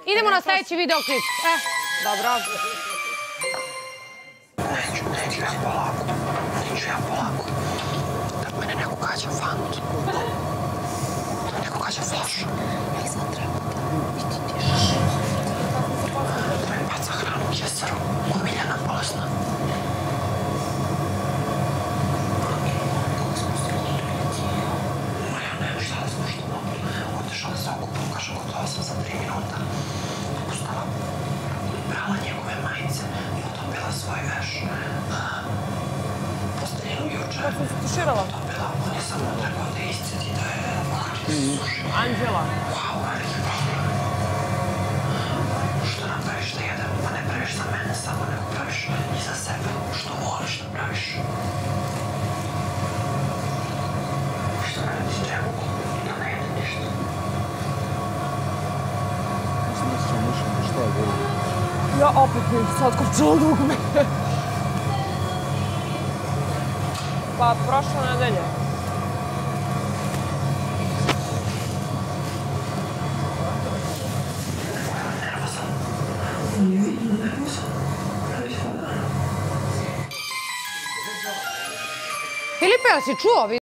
Idemo na sljedeći videoklip. Dobro. Neću ja polako. Da mene neko kađa fantu. Neko kađa flašu. Ja sad treba da biti tiše. Treba baca hranu u keseru. Ko Miljana bolesna. Moja nema šta da slušam mogu. Otišla se okupom, kaže gotova sam za 3 minuta. Ustala. Brala njegove majice i utopila svoj veš. Postavljeno juče. Kako se tuširala? Utopila, on je samo trebao da iscedi da je sušila. Anđela. Wow, veliki problem. Što napraviš da jedem, pa ne praviš za mene samo, nego praviš i za sebe. Što voliš da praviš. Što ne radiš čemu, da ne jedem ništa. Ja opet mi satkopčala dugme. Pa, prošle nedelje. Filipe, jel si čuo?